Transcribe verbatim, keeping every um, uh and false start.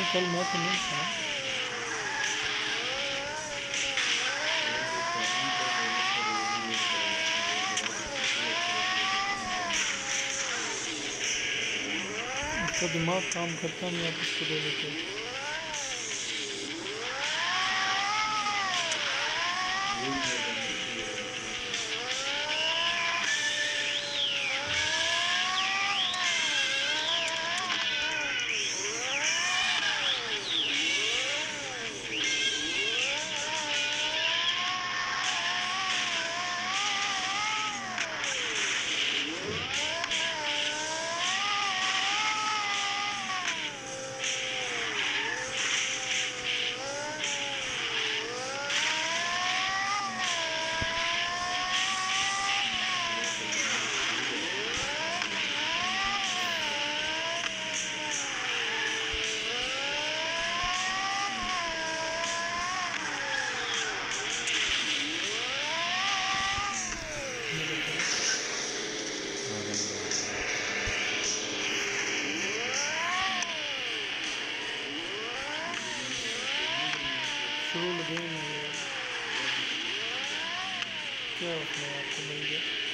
कल मैं तो नहीं था। उसका दिमाग काम करता नहीं, आप उसको दे देते। शुरू लगे नहीं, क्या उसमें आपको मिल गया।